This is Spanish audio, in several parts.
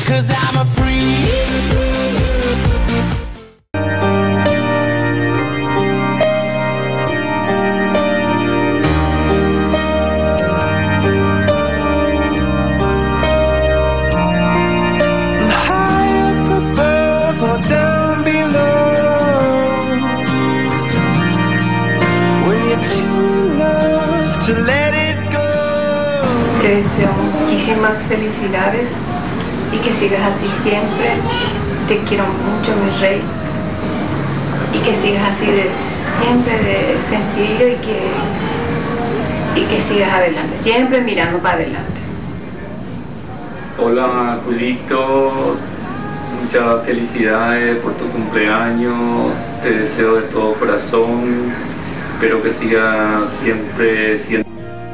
'cause I'm a freak. Te deseo muchísimas felicidades y que sigas así siempre. Te quiero mucho, mi rey, y que sigas así de siempre de sencillo y que sigas adelante, siempre mirando para adelante. Hola, Julito, muchas felicidades por tu cumpleaños. Te deseo de todo corazón. Espero que sigas siempre siendo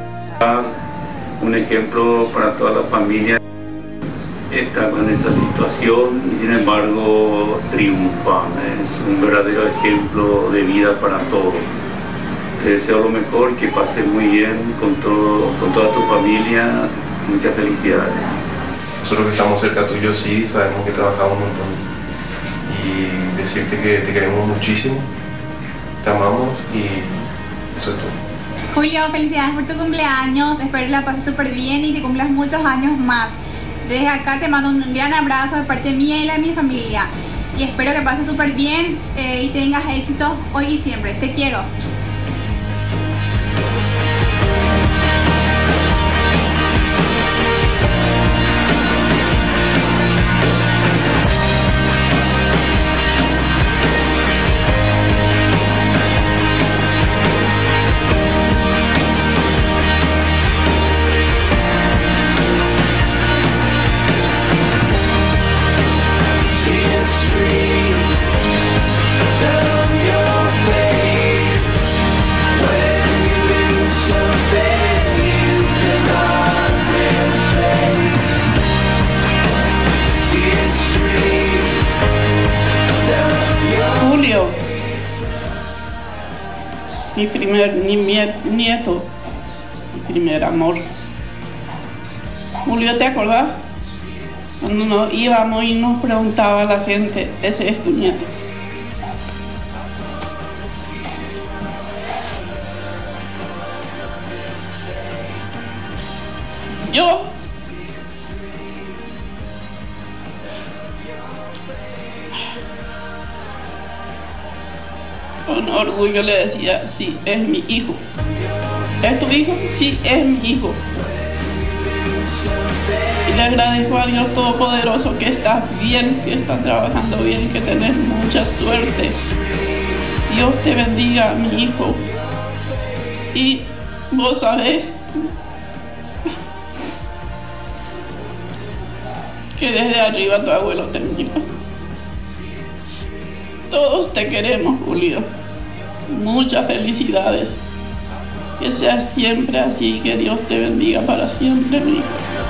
un ejemplo para toda la familia. Está con esa situación y sin embargo triunfa. Es un verdadero ejemplo de vida para todos. Te deseo lo mejor, que pases muy bien con toda tu familia. Muchas felicidades. Nosotros que estamos cerca tuyo, sí, sabemos que trabajamos un montón. Y decirte que te queremos muchísimo, te amamos y eso es todo. Julio, felicidades por tu cumpleaños, espero que la pases súper bien y que cumplas muchos años más. Desde acá te mando un gran abrazo de parte mía y la de mi familia. Y espero que pases súper bien y tengas éxitos hoy y siempre. Te quiero. Julio, mi primer nieto, mi primer amor. Julio, ¿te acordás? Cuando nos íbamos y nos preguntaba la gente, ese es tu nieto. Yo con orgullo le decía, sí, es mi hijo. ¿Es tu hijo? Sí, es mi hijo. Y le agradezco a Dios Todopoderoso que estás bien, que estás trabajando bien, que tenés mucha suerte. Dios te bendiga, mi hijo. Y vos sabés que desde arriba tu abuelo te mira. Todos te queremos, Julio. Muchas felicidades. Que seas siempre así, que Dios te bendiga para siempre, mi hijo.